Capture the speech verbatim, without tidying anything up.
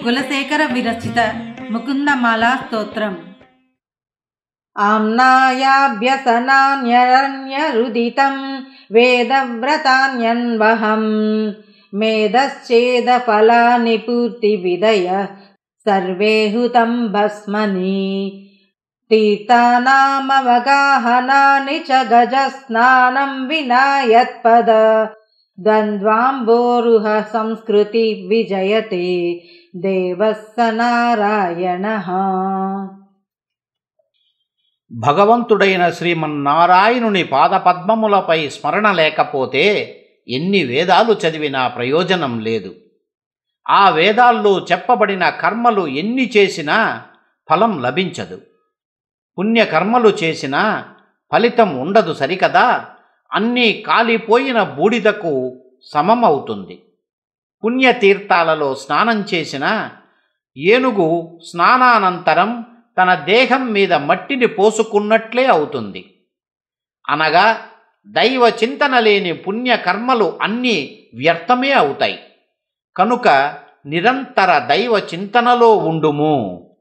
కులశేఖర విరచిత ముకుందమాలా స్తోత్రం. ఆమ్నాయాభ్యసనాన్యరణ్యరుదితం వేదవ్రతాన్యన్వహం మేధశ్చేదఫలాని పూర్తివిదయ సర్వేహుతం భస్మని తీర్థానామవగాహనాని చ గజస్నానం వినా యత్పద ద్వంద్వాంబోరుహ సంస్కృతి విజయతే దేవః స నారాయణః. భగవంతుడైన శ్రీమన్నారాయణుని పాదపద్మములపై స్మరణ లేకపోతే ఎన్ని వేదాలు చదివినా ప్రయోజనం లేదు. ఆ వేదాల్లో చెప్పబడిన కర్మలు ఎన్ని చేసినా ఫలం లభించదు. పుణ్యకర్మలు చేసినా ఫలితం ఉండదు సరికదా. అన్నీ కాలిపోయిన బూడిదకు సమమవుతుంది. పుణ్యతీర్థాలలో స్నానం చేసిన ఏనుగు స్నానానంతరం తన దేహం మీద మట్టిని పోసుకున్నట్లే అవుతుంది. అనగా దైవ చింతన లేని పుణ్యకర్మలు అన్నీ వ్యర్థమే అవుతాయి. కనుక నిరంతర దైవ చింతనలో ఉండుము.